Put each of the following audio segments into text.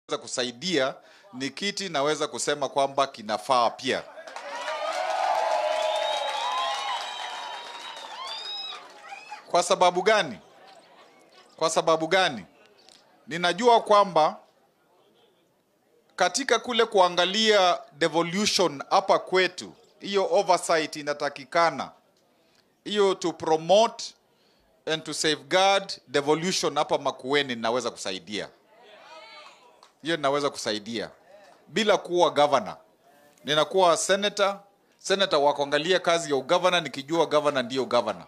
kusaidia ni kiti naweza kusema kwamba kinafaa pia. Kwa sababu gani? Kwa sababu gani? Ninajua kwamba katika kule kuangalia devolution hapa kwetu, hiyo oversight inatakikana. Hiyo to promote and to safeguard devolution hapa Makueni naweza kusaidia. Hiyo naweza kusaidia. Bila kuwa governor. Ninakuwa senator wa kuangalia kazi ya governor nikijua governor ndio governor.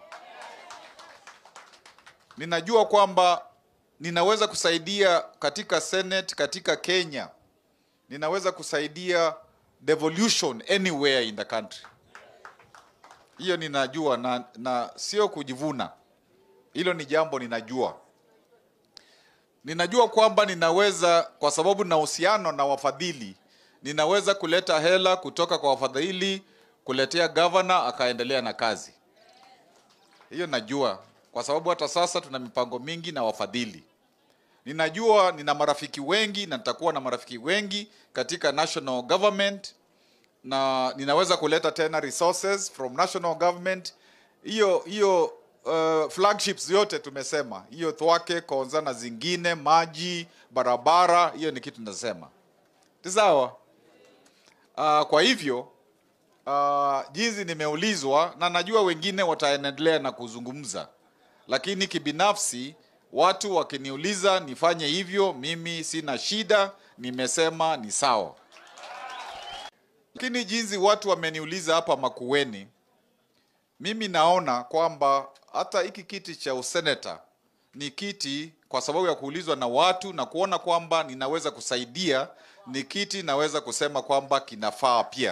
Ninajua kwamba ninaweza kusaidia katika Senate, katika Kenya. Ninaweza kusaidia devolution anywhere in the country. Hiyo ninajua na sio kujivuna. Hilo ni jambo ninajua. Ninajua kwamba ninaweza, kwa sababu na uhusiano na wafadhili, ninaweza kuleta hela kutoka kwa wafadhili kuletea governor akaendelea na kazi. Hiyo najua, kwa sababu hata sasa tuna mipango mingi na wafadhili. Ninajua nina marafiki wengi na nitakuwa na marafiki wengi katika national government, na ninaweza kuleta tena resources from national government. Hiyo flagships yote tumesema. Hiyo Thwake, Konza na zingine, maji, barabara, hiyo ni kitu tunasema. Sawa? Kwa hivyo jinsi nimeulizwa na najua wengine wataendelea na kuzungumza. Lakini kibinafsi watu wakiniuliza nifanye hivyo, mimi sina shida, nimesema ni sawa. Lakini jinsi watu wameniuliza hapa Makueni, mimi naona kwamba hata hiki kiti cha useneta ni kiti, kwa sababu ya kuulizwa na watu na kuona kwamba ninaweza kusaidia, ni kiti naweza kusema kwamba kinafaa pia.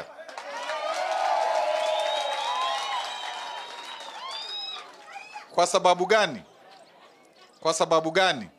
Kwa sababu gani? Kwa sababu gani?